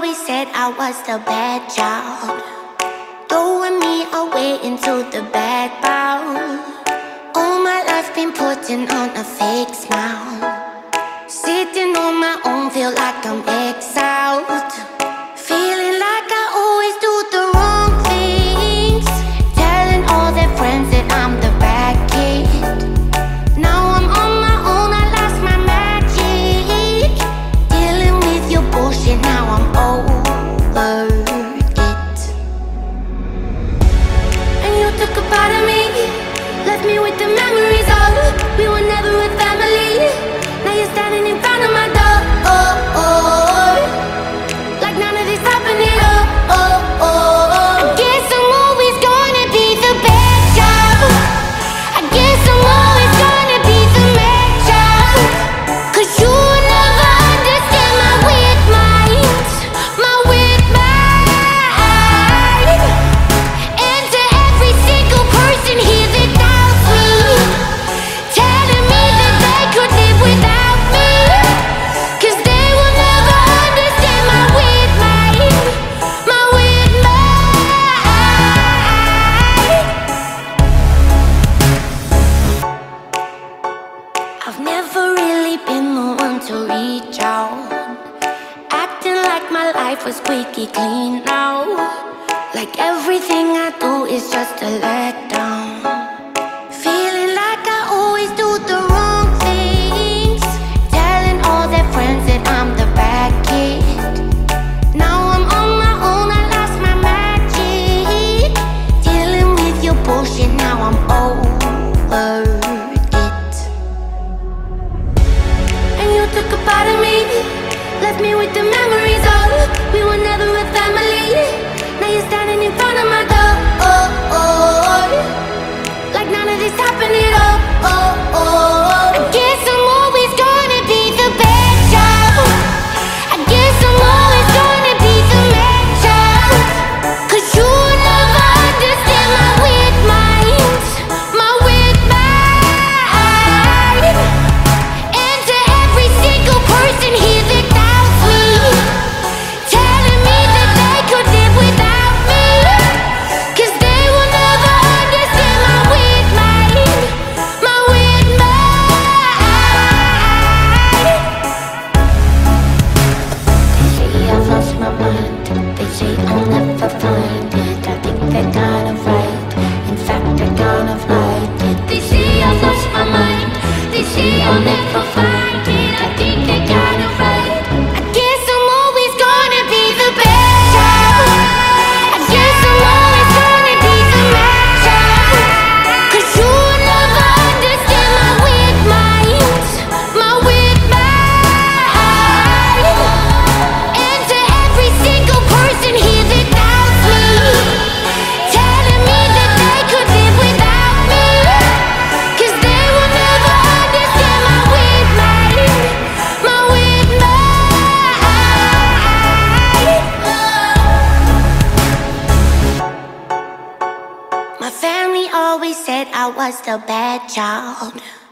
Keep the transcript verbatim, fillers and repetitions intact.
always said I was the bad child, throwing me away into the background. All my life been putting on a fake smile, sitting on my own, feel like I'm exiled, feeling like I always do the wrong things, telling all their friends that I'm the bad kid. Now I'm on my own, I lost my magic, dealing with your bullshit, now I'm over it. And you took a part of me, left me with the memories of we were never a family. Now you're standing in front of my door, oh, oh, like none of this happened at all. Oh, oh, oh. I guess I'm always gonna be the bad child. I guess I'm always gonna be the mad child, 'cause you will never understand my weird mind, my weird mind. And to every single person here that doubts me, telling me that they could live without me, 'cause they will never understand my weird mind, my weird mind. I've never really been the one to reach out, acting like my life was squeaky clean now, like everything I do is just a letdown, feeling like I always do the wrong things, telling all their friends that I'm the bad kid. Now I'm on my own, I lost my magic, dealing with your bullshit, now I'm over it. And you took a part of me, left me with the memories of we were never a family. Now you're standing in front of my door, oh, oh, like none of this happened at all. Oh, oh, I guess I'm always gonna be the bad child. I guess I'm always gonna be the mad child, 'cause you will never understand my weird mind, my weird mind. And to every single person here that doubts me, telling me that they could live without me, 'cause they will never understand my weird mind, my weird mind. They say I've lost my mind, they say I'll never find it. I think they're kind of right, in fact they're kind of right. They say I've lost my mind, they say I'll never find it. I think they're kind of right. I guess I'm always gonna be the bad child. I guess I'm always gonna be the mad child, 'cause you will never understand my weird mind, my weird mind. And to every single person here that doubts me, telling me that they could live without me, 'cause they will never understand my weird mind, my weird mind. My family always said I was the bad child.